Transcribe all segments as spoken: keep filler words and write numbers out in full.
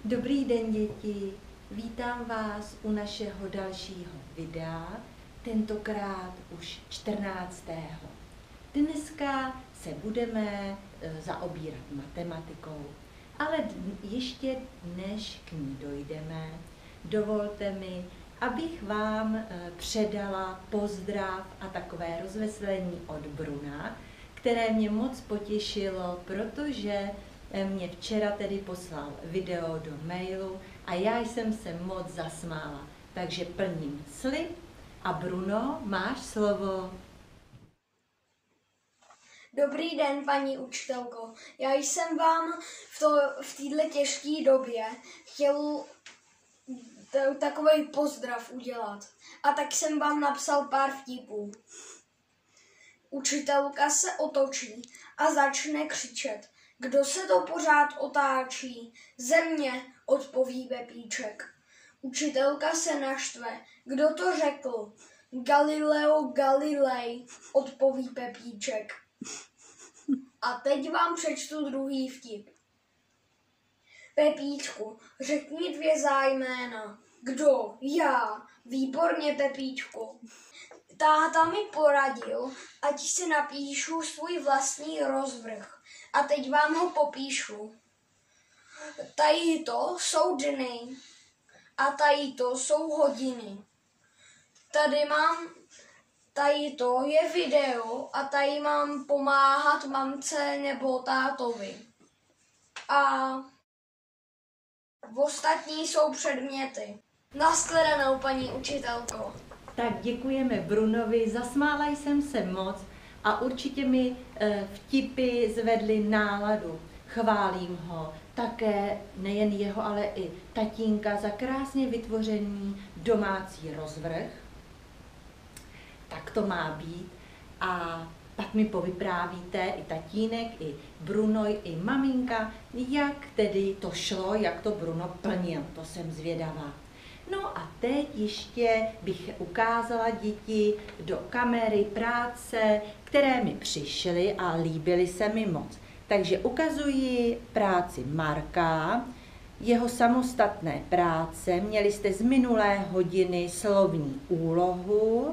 Dobrý den, děti. Vítám vás u našeho dalšího videa, tentokrát už čtrnáctého Dneska se budeme zaobírat matematikou, ale ještě než k ní dojdeme, dovolte mi, abych vám předala pozdrav a takové rozveselení od Bruna, které mě moc potěšilo, protože mě včera tedy poslal video do mailu a já jsem se moc zasmála. Takže plním slib a Bruno, máš slovo. Dobrý den, paní učitelko. Já jsem vám v, to, v této těžké době chtěl takový pozdrav udělat. A tak jsem vám napsal pár vtipů. Učitelka se otočí a začne křičet. Kdo se to pořád otáčí? Země, odpoví Pepíček. Učitelka se naštve. Kdo to řekl? Galileo Galilei, odpoví Pepíček. A teď vám přečtu druhý vtip. Pepíčku, řekni dvě zájména. Kdo? Já. Výborně, Pepíčku. Táta mi poradil, ať si napíšu svůj vlastní rozvrh. A teď vám ho popíšu. Tady to jsou dny a tady to jsou hodiny. Tady mám, tady to je video a tady mám pomáhat mamce nebo tátovi. A ostatní jsou předměty. Nashledanou, paní učitelko. Tak děkujeme Brunovi, zasmála jsem se moc a určitě mi e, vtipy zvedly náladu. Chválím ho také, nejen jeho, ale i tatínka za krásně vytvořený domácí rozvrh. Tak to má být. A pak mi povyprávíte i tatínek, i Bruno, i maminka, jak tedy to šlo, jak to Bruno plnil. To jsem zvědavá. No a teď ještě bych ukázala děti do kamery práce, které mi přišly a líbily se mi moc. Takže ukazuji práci Marka, jeho samostatné práce. Měli jste z minulé hodiny slovní úlohu.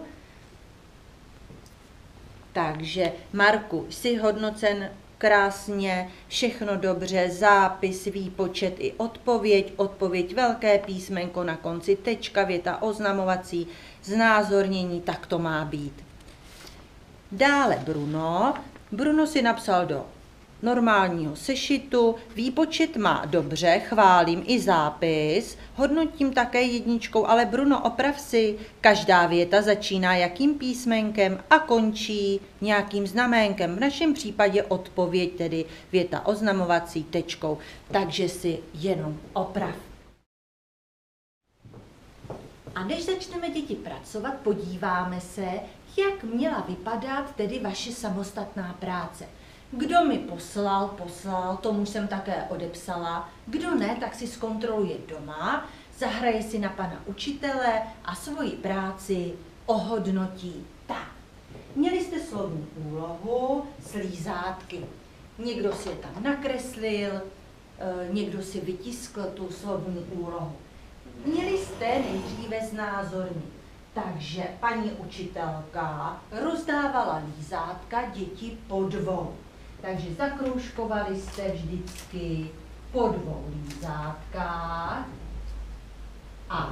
Takže Marku, jsi hodnocen krásně, všechno dobře, zápis, výpočet i odpověď, odpověď velké písmenko na konci, tečka, věta oznamovací, znázornění, tak to má být. Dále Bruno. Bruno si napsal do normálního sešitu, výpočet má dobře, chválím i zápis, hodnotím také jedničkou, ale Bruno, oprav si, každá věta začíná jakým písmenkem a končí nějakým znaménkem, v našem případě odpověď, tedy věta oznamovací tečkou, takže si jenom oprav. A než začneme děti pracovat, podíváme se, jak měla vypadat tedy vaše samostatná práce. Kdo mi poslal, poslal, tomu jsem také odepsala. Kdo ne, tak si zkontroluje doma, zahraje si na pana učitele a svoji práci ohodnotí. Tak, měli jste slovní úlohu, slízátky. Někdo si je tam nakreslil, někdo si vytiskl tu slovní úlohu. Měli jste nejdříve znázornit. Takže paní učitelka rozdávala lízátka děti po dvou. Takže zakroužkovali jste vždycky po dvou lízátkách a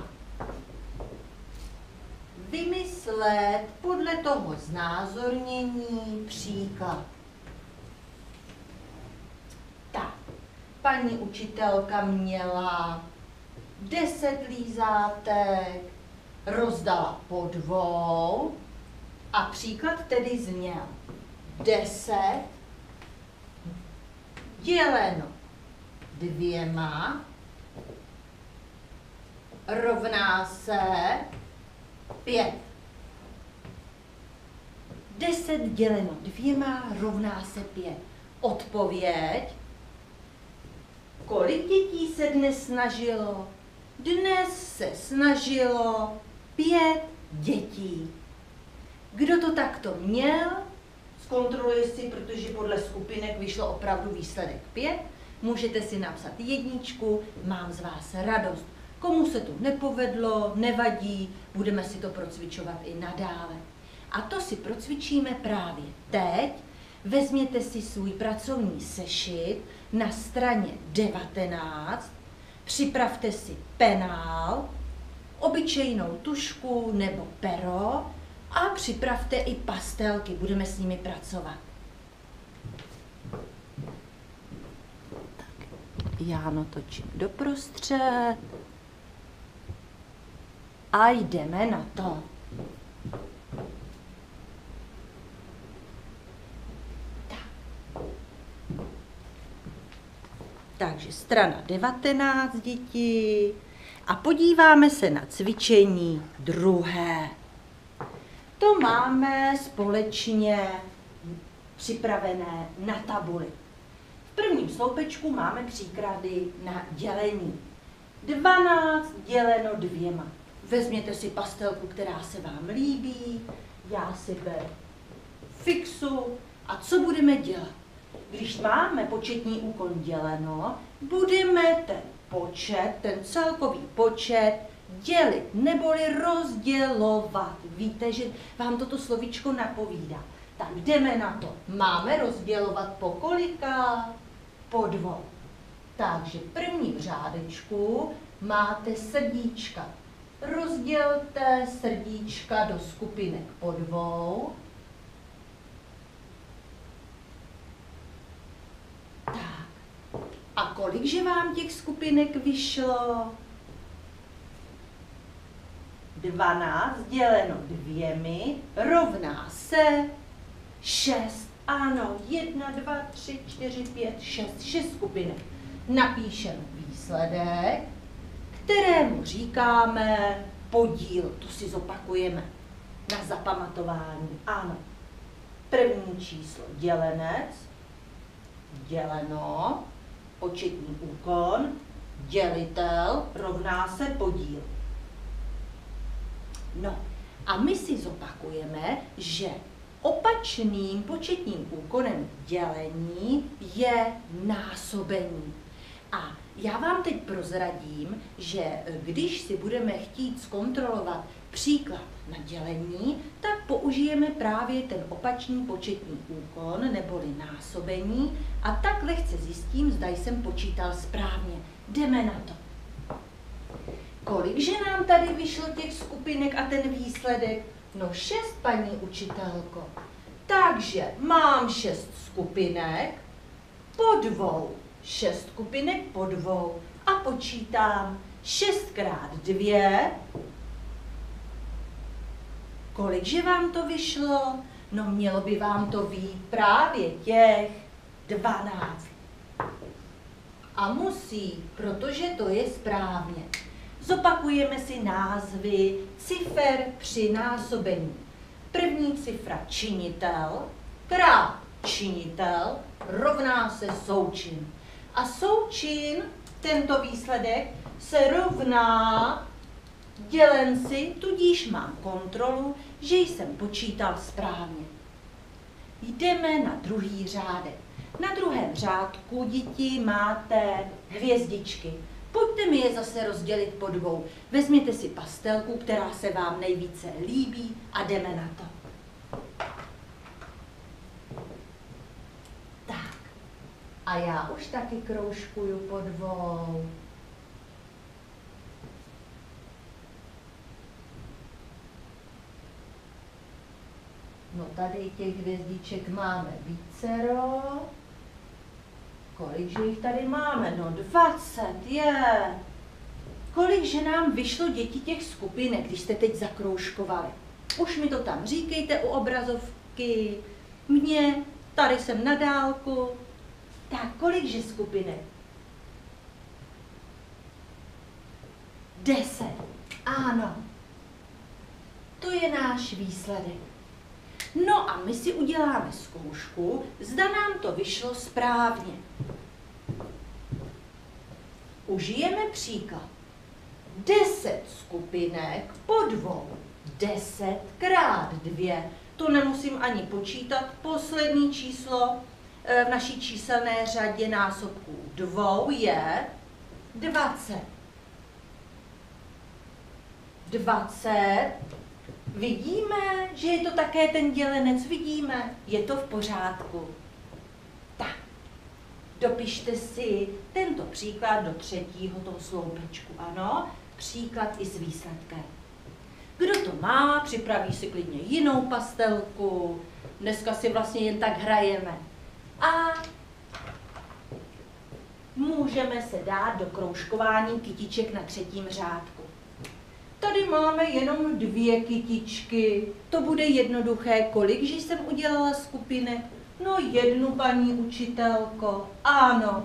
vymyslet podle toho znázornění příklad. Tak, paní učitelka měla deset lízátek, rozdala po dvou a příklad tedy zněl deset děleno dvěma rovná se pět. deset děleno dvěma rovná se pět. Odpověď. Kolik dětí se dnes snažilo? Dnes se snažilo pět dětí. Kdo to takto měl? Zkontroluji si, protože podle skupinek vyšlo opravdu výsledek pět. můžete si napsat jedničku, mám z vás radost. Komu se to nepovedlo, nevadí, budeme si to procvičovat i nadále. A to si procvičíme právě teď. Vezměte si svůj pracovní sešit na straně devatenáct, připravte si penál, obyčejnou tužku nebo pero a připravte i pastelky, budeme s nimi pracovat. Tak, já natočím doprostřed a jdeme na to. Takže strana devatenáct, děti. A podíváme se na cvičení druhé. To máme společně připravené na tabuli. V prvním sloupečku máme příklady na dělení. dvanáct děleno dvěma. Vezměte si pastelku, která se vám líbí. Já si beru fixu. A co budeme dělat? Když máme početní úkon děleno, budeme ten počet, ten celkový počet dělit neboli rozdělovat. Víte, že vám toto slovíčko napovídá. Tak jdeme na to. Máme rozdělovat po kolika? Po dvou. Takže v prvním řádečku máte srdíčka. Rozdělte srdíčka do skupinek po dvou. A kolikže vám těch skupinek vyšlo? dvanáct děleno dvěmi rovná se šest. Ano, jedna, dva, tři, čtyři, pět, šest. šest skupinek. Napíšeme výsledek, kterému říkáme podíl. To si zopakujeme na zapamatování. Ano. První číslo dělenec, děleno, početní úkon, dělitel rovná se podíl. No a my si zopakujeme, že opačným početním úkonem dělení je násobení. A já vám teď prozradím, že když si budeme chtít zkontrolovat příklad na dělení, tak použijeme právě ten opačný početní úkon neboli násobení a tak lehce zjistím, zda jsem počítal správně. Jdeme na to. Kolikže nám tady vyšlo těch skupinek a ten výsledek? No šest, paní učitelko. Takže mám šest skupinek po dvou. Šest skupinek po dvou. A počítám šest krát dvě. Kolikže vám to vyšlo? No mělo by vám to vyjít právě těch dvanáct. A musí, protože to je správně. Zopakujeme si názvy cifer při násobení. První cifra činitel, krát činitel, rovná se součin. A součin, tento výsledek, se rovná dělenci, tudíž mám kontrolu, že jsem počítal správně. Jdeme na druhý řádek. Na druhém řádku, děti, máte hvězdičky. Pojďte mi je zase rozdělit po dvou. Vezměte si pastelku, která se vám nejvíce líbí a jdeme na to. Tak. A já už taky kroužkuju po dvou. No tady těch hvězdiček máme vícero. Kolikže jich tady máme? No dvacet, je. Kolikže nám vyšlo, děti, těch skupinek, když jste teď zakroužkovali? Už mi to tam říkejte u obrazovky. Mně, tady jsem na dálku. Tak, kolikže skupinek? Deset. Ano. To je náš výsledek. No a my si uděláme zkoušku, zda nám to vyšlo správně. Užijeme příklad. deset skupinek po dvou. deset krát dvě. To nemusím ani počítat. Poslední číslo. v naší číselné řadě násobků dvou je dvacet. dvacet. Vidíme, že je to také ten dělenec. Vidíme, je to v pořádku. Tak, dopište si tento příklad do třetího toho sloupečku. Ano, příklad i s výsledkem. Kdo to má, připraví si klidně jinou pastelku. Dneska si vlastně jen tak hrajeme. A můžeme se dát do kroužkování kytiček na třetím řádku. Tady máme jenom dvě kytičky. To bude jednoduché. Kolik, že jsem udělala skupinek? No jednu, paní učitelko. Ano.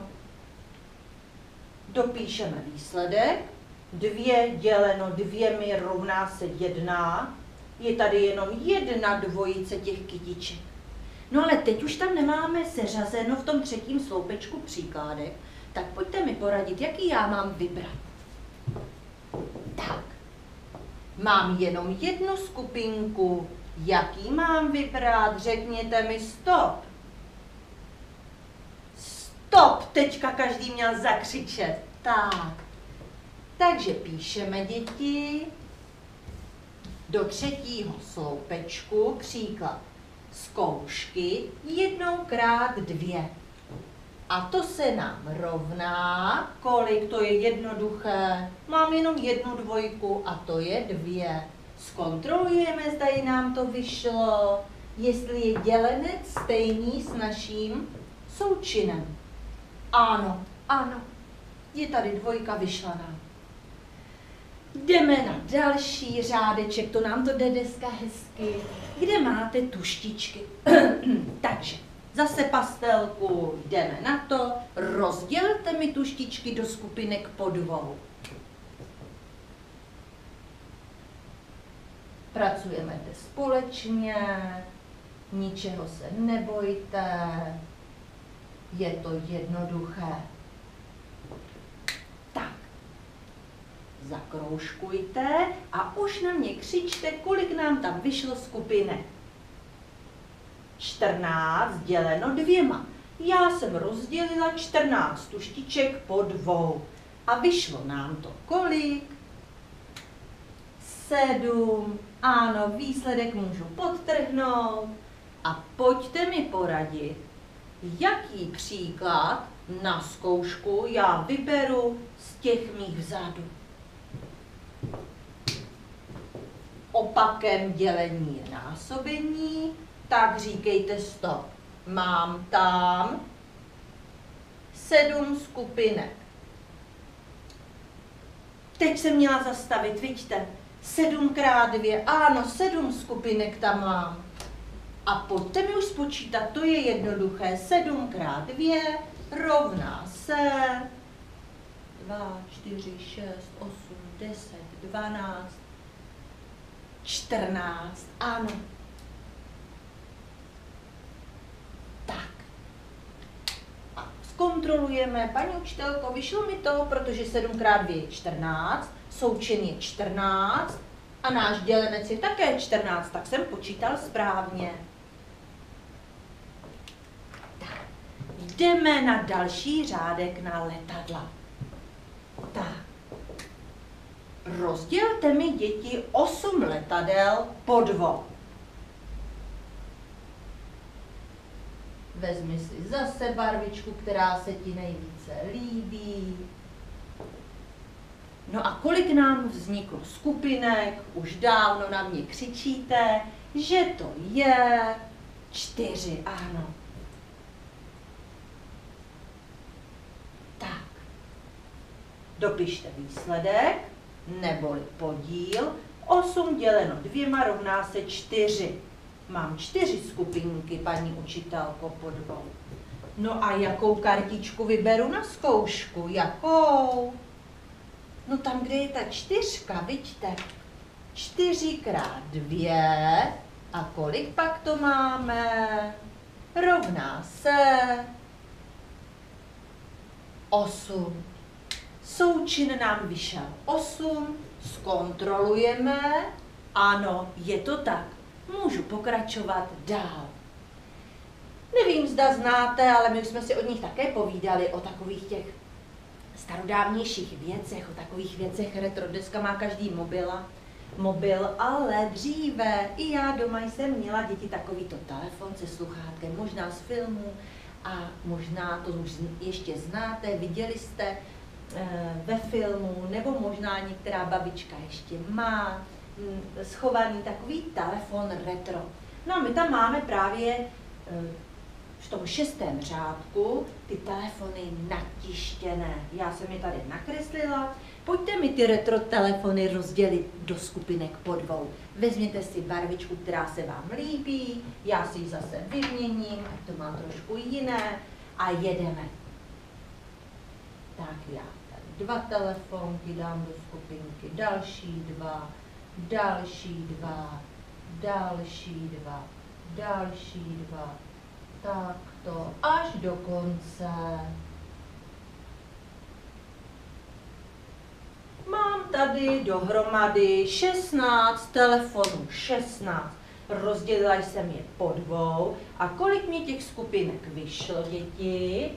Dopíšeme výsledek. Dvě děleno dvěmi rovná se jedna. Je tady jenom jedna dvojice těch kytiček. No ale teď už tam nemáme seřazeno v tom třetím sloupečku příkládek. Tak pojďte mi poradit, jaký já mám vybrat. Tak. Mám jenom jednu skupinku. Jaký mám vybrat? Řekněte mi stop. Stop! Teďka každý měl zakřičet. Tak. Takže píšeme, děti, do třetího sloupečku příklad zkoušky jednou krát dvě. A to se nám rovná, kolik, to je jednoduché, mám jenom jednu dvojku a to je dvě. Zkontrolujeme, zda nám to vyšlo, jestli je dělenec stejný s naším součinem. Ano, ano, je tady dvojka, vyšla nám. Jdeme na další řádeček, to nám to jde dneska hezky, kde máte tuštičky. Takže zase pastelku, jdeme na to, rozdělte mi tuštičky do skupinek po dvou. Pracujeme zde společně, ničeho se nebojte, je to jednoduché. Tak, zakroužkujte a už na mě křičte, kolik nám tam vyšlo skupinek. čtrnáct děleno dvěma. Já jsem rozdělila čtrnáct tuštiček po dvou. A vyšlo nám to kolik? sedm. Ano, výsledek můžu podtrhnout. A pojďte mi poradit, jaký příklad na zkoušku já vyberu z těch mých vzadu. Opakem dělení je násobení, tak říkejte stop. Mám tam sedm skupinek. Teď jsem měla zastavit, vidíte, sedm krát dvě, ano, sedm skupinek tam mám. A pojďte mi už spočítat, to je jednoduché, sedm krát dvě rovná se dva, čtyři, šest, osm, deset, dvanáct, čtrnáct, ano. Tak. A zkontrolujeme, paní učitelko, vyšlo mi to, protože sedm krát dvě je čtrnáct, součin je čtrnáct a náš dělenec je také čtrnáct, tak jsem počítal správně. Tak. Jdeme na další řádek na letadla. Tak. Rozdělte mi, děti, osm letadel po dvou. Vezmi si zase barvičku, která se ti nejvíce líbí. No a kolik nám vzniklo skupinek? Už dávno na mě křičíte, že to je čtyři, ano. Tak. Dopište výsledek, neboli podíl. osm děleno dvěma rovná se čtyři. Mám čtyři skupinky, paní učitelko, po dvou. No a jakou kartičku vyberu na zkoušku? Jakou? No tam, kde je ta čtyřka, vidíte? čtyři krát dvě. A kolik pak to máme? Rovná se osm. Součin nám vyšel osm. Zkontrolujeme. Ano, je to tak. Můžu pokračovat dál. Nevím, zda znáte, ale my už jsme si od nich také povídali o takových těch starodávnějších věcech, o takových věcech retro. Dneska má každý mobila, mobil, ale dříve i já doma jsem měla děti takovýto telefon se sluchátkem, možná z filmu a možná to už ještě znáte, viděli jste e, ve filmu, nebo možná některá babička ještě má m, schovaný takový telefon retro. No a my tam máme právě e, v tom šestém řádku ty telefony natištěné. Já jsem je tady nakreslila. Pojďte mi ty retro telefony rozdělit do skupinek po dvou. Vezměte si barvičku, která se vám líbí, já si ji zase vyměním, ať to má trošku jiné a jedeme. Tak já tady dva telefonky dám do skupinky, další dva, další dva, další dva, další dva. Tak to až do konce. Mám tady dohromady šestnáct telefonů, šestnáct. Rozdělila jsem je po dvou. A kolik mě těch skupinek vyšlo, děti?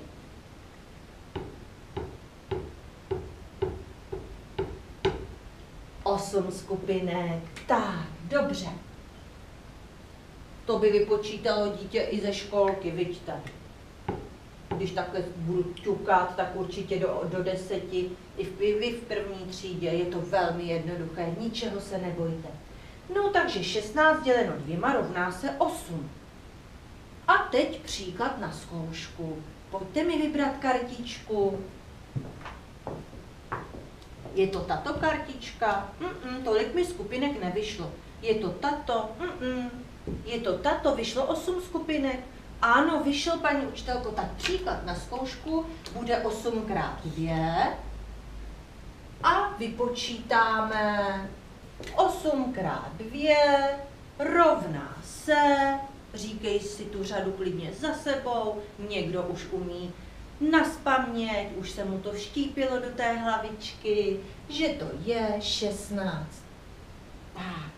Osm skupinek. Tak, dobře. To by vypočítalo dítě i ze školky, vidíte. Když takhle budu ťukat, tak určitě do, do deseti. I v, vy v první třídě je to velmi jednoduché, ničeho se nebojte. No takže šestnáct děleno dvěma rovná se osm. A teď příklad na zkoušku. Pojďte mi vybrat kartičku. Je to tato kartička? Mm-mm, tolik mi skupinek nevyšlo. Je to tato? Mm-mm. Je to tato? Vyšlo osm skupinek? Ano, vyšel, paní učitelko, tak příklad na zkoušku bude osm krát dvě a vypočítáme osm krát dvě rovná se, říkej si tu řadu klidně za sebou, někdo už umí nazpaměť, už se mu to vštípilo do té hlavičky, že to je šestnáct. Tak.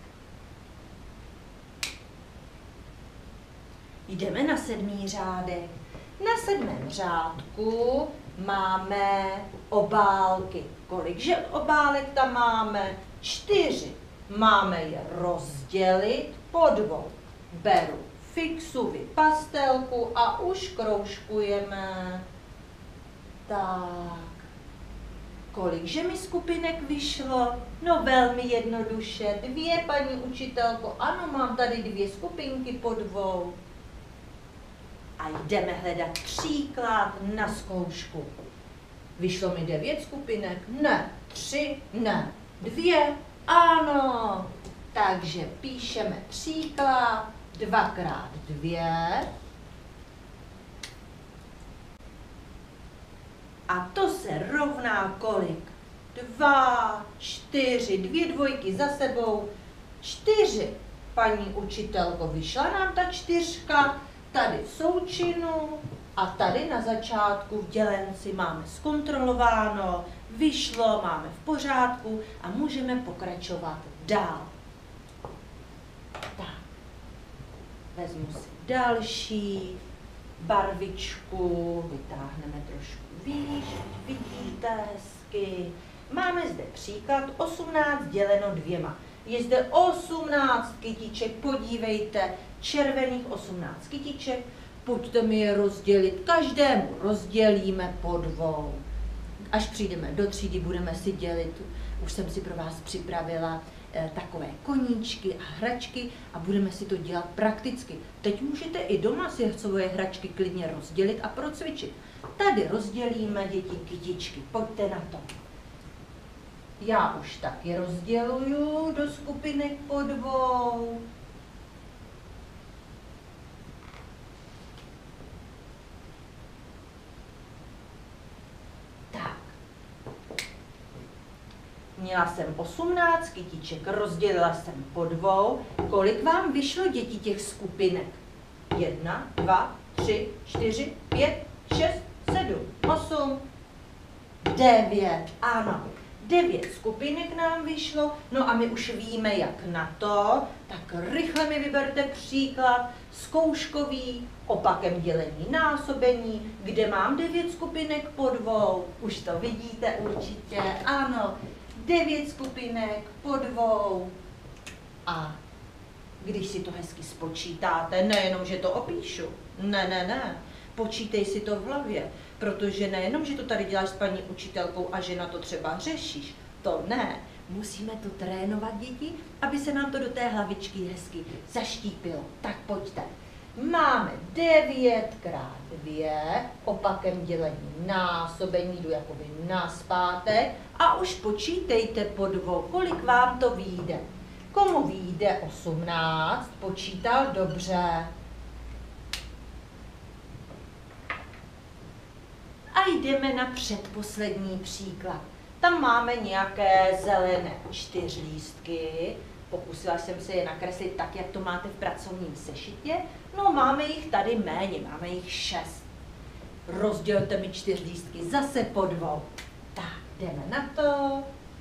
Jdeme na sedmý řádek. Na sedmém řádku máme obálky. Kolikže obálek tam máme? Čtyři. Máme je rozdělit po dvou. Beru fixuvi pastelku a už kroužkujeme. Tak. Kolikže mi skupinek vyšlo? No velmi jednoduše. Dvě, paní učitelko. Ano, mám tady dvě skupinky po dvou. A jdeme hledat příklad na zkoušku. Vyšlo mi devět skupinek? Ne. Tři? Ne. Dvě? Ano. Takže píšeme příklad dvakrát dvě. A to se rovná kolik? Dva, čtyři, dvě dvojky za sebou. Čtyři. Paní učitelko, vyšla nám ta čtyřka. Tady v součinu a tady na začátku v dělenci máme zkontrolováno, vyšlo, máme v pořádku a můžeme pokračovat dál. Tak, vezmu si další barvičku, vytáhneme trošku výš, vidíte hezky. Máme zde příklad osmnáct děleno dvěma. Je zde osmnáct kytiček, podívejte, červených osmnáct kytiček, pojďte mi je rozdělit, každému rozdělíme po dvou. Až přijdeme do třídy, budeme si dělit, už jsem si pro vás připravila eh, takové koníčky a hračky a budeme si to dělat prakticky. Teď můžete i doma si svoje hračky klidně rozdělit a procvičit. Tady rozdělíme, děti, kytičky, pojďte na to. Já už taky rozděluju do skupinek po dvou. Tak. Měla jsem osmnáct kytiček, rozdělila jsem po dvou. Kolik vám vyšlo, děti, těch skupinek? Jedna, dva, tři, čtyři, pět, šest, sedm, osm, devět. Ano. Devět skupinek nám vyšlo, no a my už víme, jak na to, tak rychle mi vyberte příklad zkouškový, opakem dělení násobení, kde mám devět skupinek po dvou. Už to vidíte určitě, ano, devět skupinek po dvou. A když si to hezky spočítáte, nejenom, že to opíšu, ne, ne, ne, počítej si to v hlavě, protože nejenom, že to tady děláš s paní učitelkou a že na to třeba řešíš, to ne, musíme to trénovat, děti, aby se nám to do té hlavičky hezky zaštípilo. Tak pojďte. Máme devět krát dvě, opakem dělení násobení, jdu jakoby nazpátek a už počítejte po dvou, kolik vám to vyjde. Komu vyjde osmnáct, počítal dobře. A jdeme na předposlední příklad. Tam máme nějaké zelené čtyřlístky. Pokusila jsem se je nakreslit tak, jak to máte v pracovním sešitě. No, máme jich tady méně, máme jich šest. Rozdělte mi čtyřlístky zase po dvou. Tak, jdeme na to.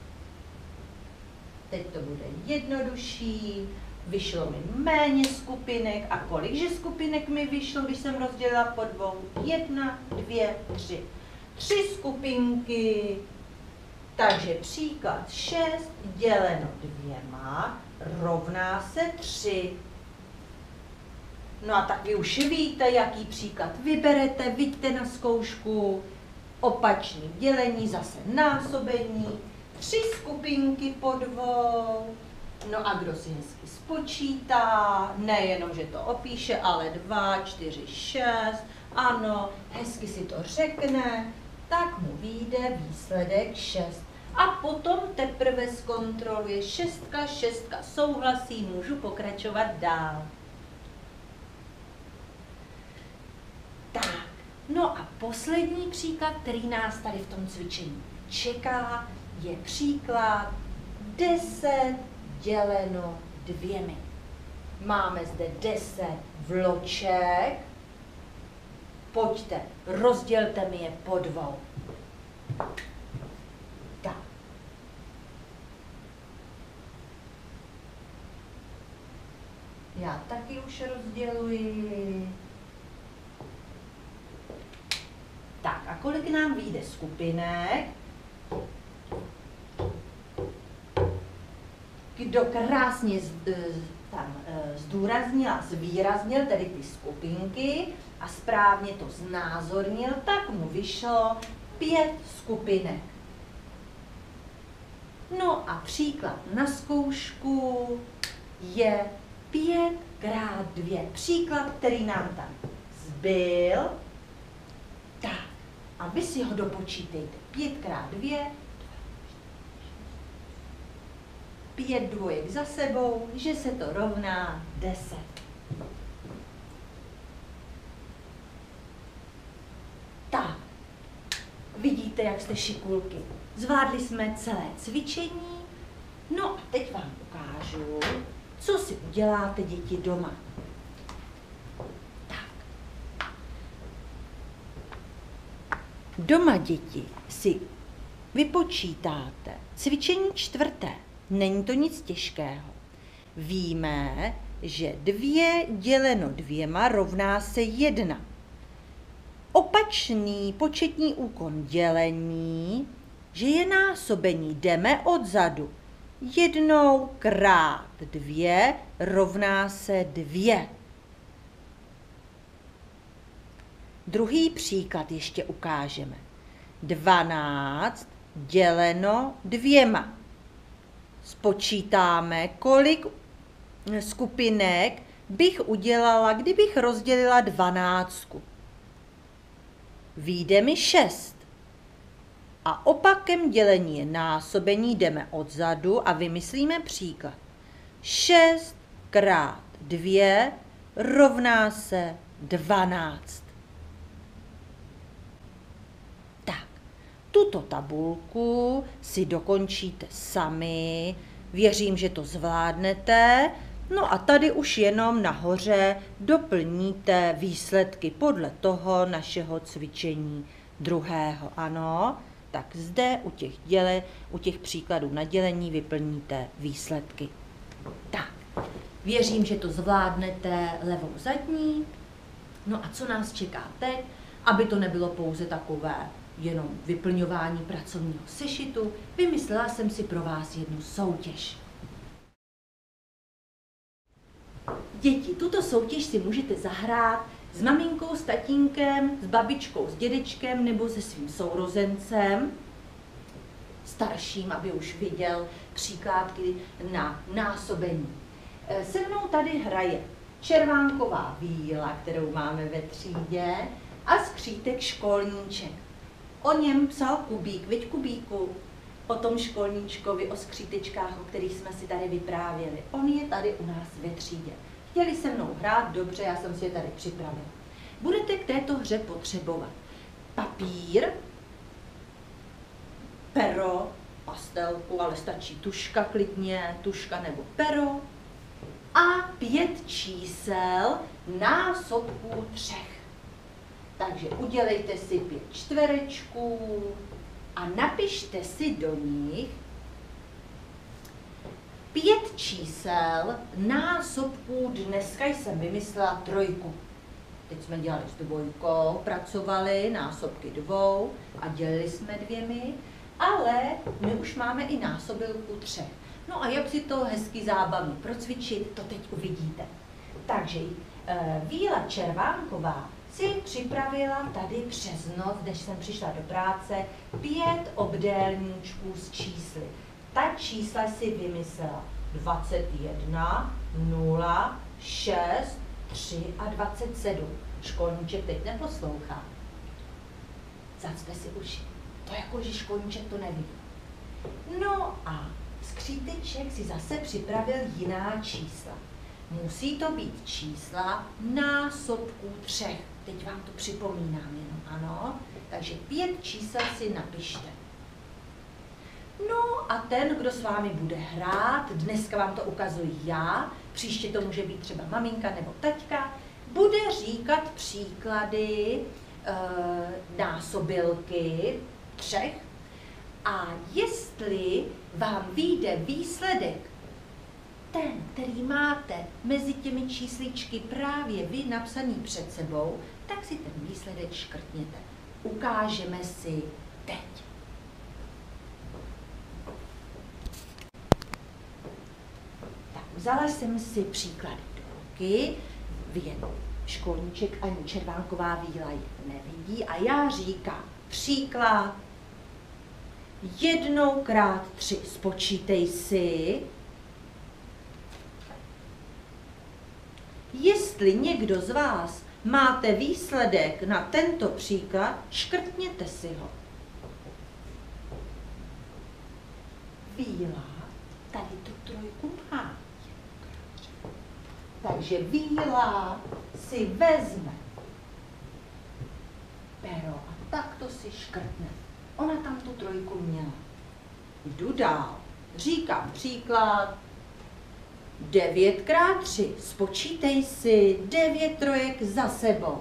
Teď to bude jednodušší. Vyšlo mi méně skupinek. A kolikže skupinek mi vyšlo, když jsem rozdělila po dvou? Jedna, dvě, tři. Tři skupinky. Takže příklad šest děleno dvěma rovná se tři. No a tak vy už víte, jaký příklad vyberete, vidíte na zkoušku. Opačný dělení, zase násobení. Tři skupinky po dvou. No a kdo si hezky spočítá, nejenom, že to opíše, ale dva, čtyři, šest, ano, hezky si to řekne, tak mu vyjde výsledek šest. A potom teprve zkontroluje šestka, šestka souhlasí, můžu pokračovat dál. Tak, no a poslední příklad, který nás tady v tom cvičení čeká, je příklad deset děleno dvěmi. Máme zde deset vloček. Pojďte, rozdělte mi je po dvou. Tak. Já taky už rozděluji. Tak a kolik nám vyjde skupinek? Kdo krásně tam zdůraznil a zvýraznil tedy ty skupinky a správně to znázornil, tak mu vyšlo pět skupinek. No a příklad na zkoušku je pět krát dvě. Příklad, který nám tam zbyl. Tak, a vy si ho dopočítejte. pět krát dvě. Pět dvojek za sebou, že se to rovná deset. Tak, vidíte, jak jste šikulky. Zvládli jsme celé cvičení, no a teď vám ukážu, co si uděláte, děti, doma. Tak. Doma, děti, si vypočítáte cvičení čtvrté. Není to nic těžkého. Víme, že dvě děleno dvěma rovná se jedna. Opačný početní úkon dělení, že je násobení, jdeme odzadu. Jednou krát dvě rovná se dvě. Druhý příklad ještě ukážeme. dvanáct děleno dvěma. Spočítáme, kolik skupinek bych udělala, kdybych rozdělila dvanáctku. Vyjde mi šest. A opakem dělení je násobení, jdeme odzadu a vymyslíme příklad. šest krát dvě rovná se dvanáct. Tak, tuto tabulku si dokončíte sami, věřím, že to zvládnete. No a tady už jenom nahoře doplníte výsledky podle toho našeho cvičení druhého. Ano, tak zde u těch, děle, u těch příkladů na dělení vyplníte výsledky. Tak, věřím, že to zvládnete levou zadní. No a co nás čeká teď, aby to nebylo pouze takové jenom vyplňování pracovního sešitu, vymyslela jsem si pro vás jednu soutěž. Děti, tuto soutěž si můžete zahrát s maminkou, s tatínkem, s babičkou, s dědečkem nebo se svým sourozencem, starším, aby už viděl příkládky na násobení. Se mnou tady hraje Červánková Víla, kterou máme ve třídě, a skřítek Školníček. O něm psal Kubík, viď Kubíku? O tom školníčkovi, o skřítečkách, o kterých jsme si tady vyprávěli. On je tady u nás ve třídě. Chtěli se mnou hrát, dobře, já jsem si je tady připravila. Budete k této hře potřebovat papír, pero, pastelku, ale stačí tuška klidně, tuška nebo pero, a pět čísel násobků třech. Takže udělejte si pět čtverečků a napište si do nich pět čísel násobků. Dneska jsem vymyslela trojku. Teď jsme dělali s dvojkou, pracovali násobky dvou a dělili jsme dvěmi, ale my už máme i násobilku třech. No a jak si to hezky zábavně procvičit, to teď uvidíte. Takže Víla Červánková si připravila tady přes noc, než jsem přišla do práce, pět obdélníčků s čísly. Ta čísla si vymyslela dvacet jedna, nula, šest, tři a dvacet sedm. Školníček teď neposlouchá. Zacpe si uši. To jako, že školníček to neví. No a skříteček si zase připravil jiná čísla. Musí to být čísla násobků třech. Teď vám to připomínám jenom, ano. Takže pět čísel si napište. No a ten, kdo s vámi bude hrát, dneska vám to ukazuji já, příště to může být třeba maminka nebo taťka, bude říkat příklady e, násobilky třech a jestli vám vyjde výsledek ten, který máte mezi těmi čísličky právě vy napsaný před sebou, tak si ten výsledek škrtněte. Ukážeme si teď. Tak, vzala jsem si příklady do ruky, vy Školníček ani Červánková Víla je nevidí a já říkám příklad. Jednou krát tři, spočítej si. Jestli někdo z vás máte výsledek na tento příklad, škrtněte si ho. Víla tady tu trojku má. Takže Víla si vezme pero a takto si škrtne. Ona tam tu trojku měla. Jdu dál. Říkám příklad. devět krát tři. Spočítej si devět trojek za sebou.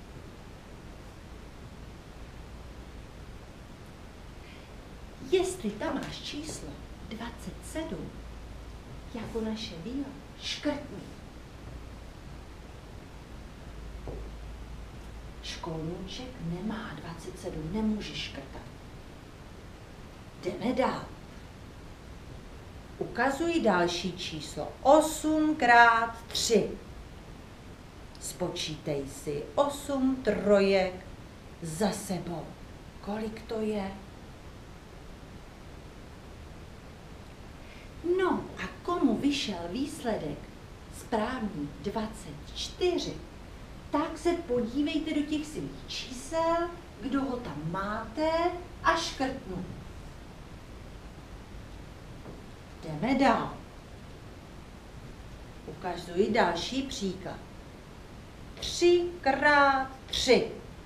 Jestli tam máš číslo dvacet sedm, jako naše Víla, škrtni. Školníček nemá dvacet sedm, nemůže škrtat. Jdeme dál. Ukazuji další číslo. osm krát tři. Spočítej si osm trojek za sebou. Kolik to je? No a komu vyšel výsledek správný dvacet čtyři, tak se podívejte do těch svých čísel, kdo ho tam máte a škrtnu. Jdeme dál. Ukazuji další příklad. tři krát tři.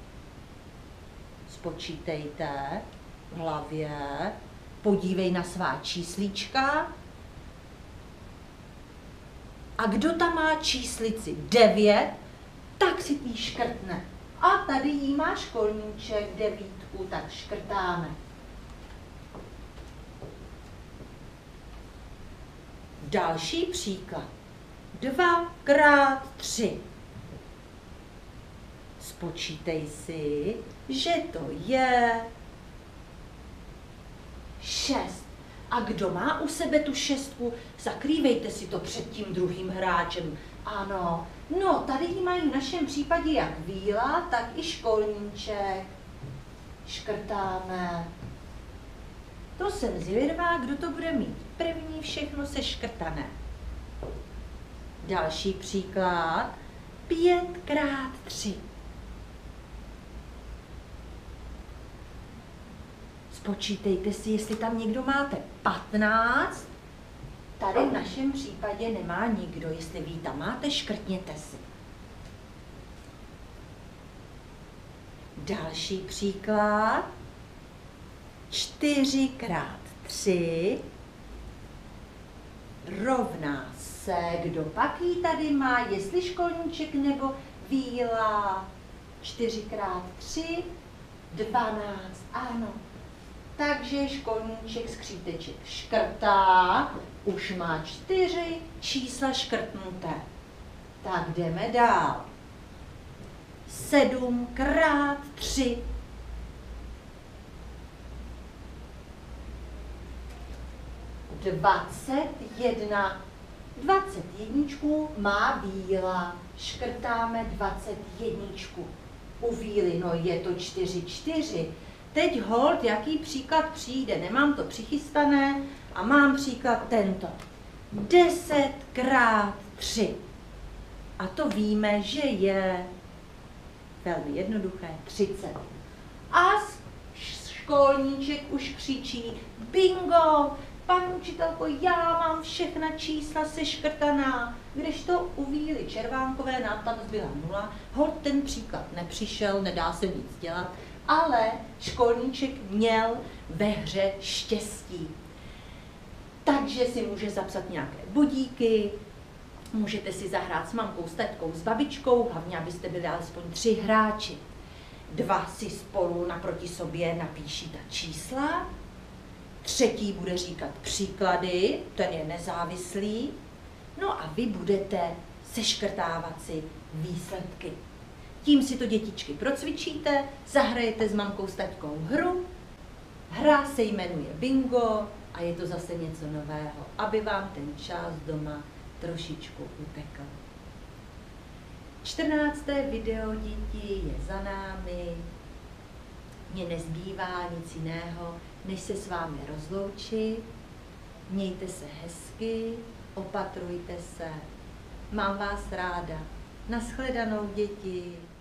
Spočítejte v hlavě, podívej na svá číslička. A kdo tam má číslici devět, tak si ji škrtne. A tady jí má Školníček devítku, tak škrtáme. Další příklad. Dva krát tři. Spočítej si, že to je šest. A kdo má u sebe tu šestku, zakrývejte si to před tím druhým hráčem. Ano, no tady ji mají v našem případě jak Víla, tak i školníček. Škrtáme. To jsem zvědavá, kdo to bude mít. První všechno seškrtané. Další příklad. Pět krát tři. Spočítejte si, jestli tam někdo máte patnáct. Tady v našem případě nemá nikdo. Jestli vy tam máte, škrtněte si. Další příklad. čtyři krát tři rovná se, kdo pak ji tady má, jestli školníček nebo Víla. čtyři krát tři, dvanáct, ano. Takže školníček skříteček škrtá, už má čtyři čísla škrtnuté. Tak jdeme dál. sedm krát tři. dvacet jedna. dvacet jedničku má Víla. Škrtáme dvacet jedničku. U Víly, no je to čtyři čtyři. Teď hold, jaký příklad přijde. Nemám to přichystané a mám příklad tento. deset krát tři. A to víme, že je velmi jednoduché, třicet. A školníček už křičí, bingo, paní učitelko, já mám všechna čísla seškrtaná. Kdežto u Víly Červánkové nám tam zbyla nula. Hold, ten příklad nepřišel, nedá se nic dělat, ale školníček měl ve hře štěstí. Takže si může zapsat nějaké bodíky, můžete si zahrát s mamkou, s taťkou, s babičkou, hlavně abyste byli alespoň tři hráči. Dva si spolu naproti sobě napíší ta čísla, třetí bude říkat příklady, ten je nezávislý, no a vy budete seškrtávat si výsledky. Tím si to dětičky procvičíte, zahrajete s mamkou, s taťkou hru. Hra se jmenuje bingo a je to zase něco nového, aby vám ten čas doma trošičku utekl. čtrnácté video, děti, je za námi. Mně nezbývá nic jiného, než se s vámi rozloučit. Mějte se hezky, opatrujte se. Mám vás ráda. Nashledanou, děti.